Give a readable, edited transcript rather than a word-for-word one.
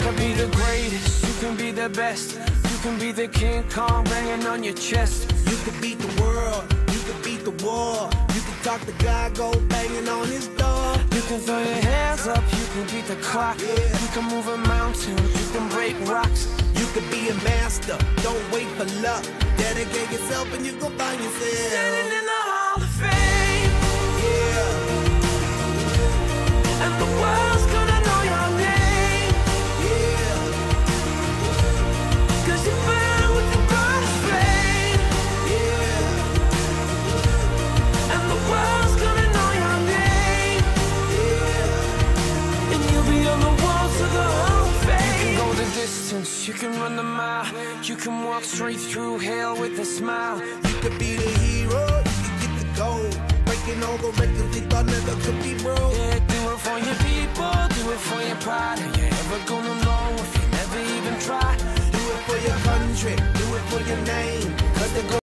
could be the greatest, you can be the best. You can be the King Kong banging on your chest. You could beat the world, you could beat the war. You can talk to God, go banging on his door. You can throw your hands up, you can beat the clock. You can move a mountain, you can break rocks. You could be a master, don't wait for luck. Dedicate yourself and you gon' find yourself Standing in the Hall of Fame. Yeah, And the world's gonna know your name. yeah, 'Cause you burn with the brightest flame. yeah, And the world's gonna know your name. yeah. And you'll be on the walls of the Hall of Fame. You can go the distance, you can run the mile. You can walk straight through hell with a smile. You could be the hero, you can get the gold. Breaking all the records they thought never could be broke. Yeah, do it for your people, do it for your pride. Are you ever gonna know if you never even try? Do it for your country, do it for your name. 'Cause they go